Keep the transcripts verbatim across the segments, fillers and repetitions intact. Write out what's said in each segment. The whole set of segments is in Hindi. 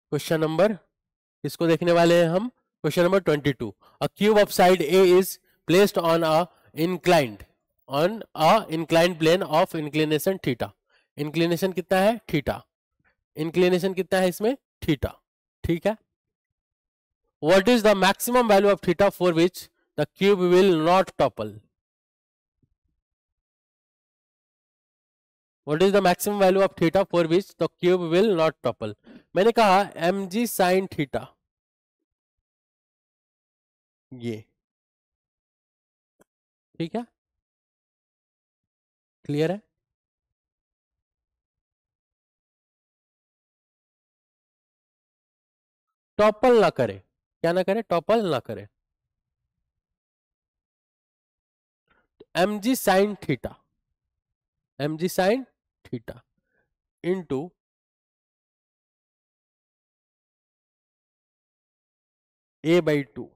क्वेश्चन नंबर किसको देखने वाले हैं हम? Question number twenty two. A cube of side a is placed on a inclined on a inclined plane of inclination theta. Inclination कितना है? थीटा. इंक्लिनेशन कितना है इसमें? थीटा. ठीक है. What is the maximum value of theta for which the cube will not topple? What is the maximum value of theta for which the cube will not topple? मैंने कहा mg sin theta. ये ठीक है, क्लियर है? टॉपल ना करे. क्या ना करे? टॉपल ना करे. mg sin theta, mg sin theta into a by two.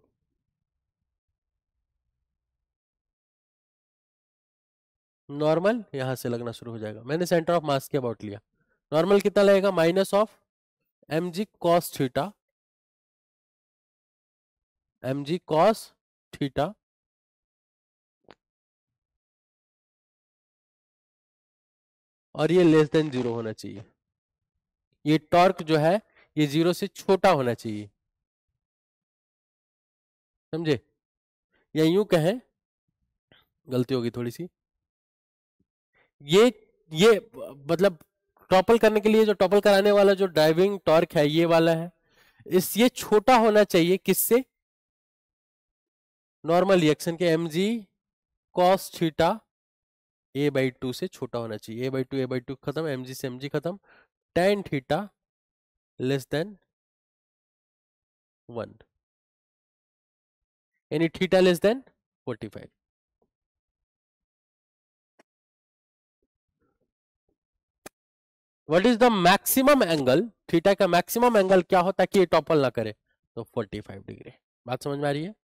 Normal यहां से लगना शुरू हो जाएगा. मैंने सेंटर ऑफ मास के अबाउट लिया. नॉर्मल कितना लगेगा? Minus of mg cos theta, mg cos theta और ये लेस देन जीरो होना चाहिए. ये टॉर्क जो है ये जीरो से छोटा होना चाहिए. समझे? या यूं कहें, गलती होगी थोड़ी सी, ये ये मतलब टॉपल करने के लिए जो टॉपल कराने वाला जो ड्राइविंग टॉर्क है ये वाला है. इस ये छोटा होना चाहिए किससे? नॉर्मल रिएक्शन के mg cos theta a by two से छोटा होना चाहिए. a by two a by two खत्म, mg से mg खत्म, tan theta less than one, यानी theta less than forty five. What is the maximum angle? Theta का मैक्सिमम एंगल क्या होता है कि ये टॉपल ना करे? तो फोर्टी फाइव डिग्री. बात समझ में आ रही है?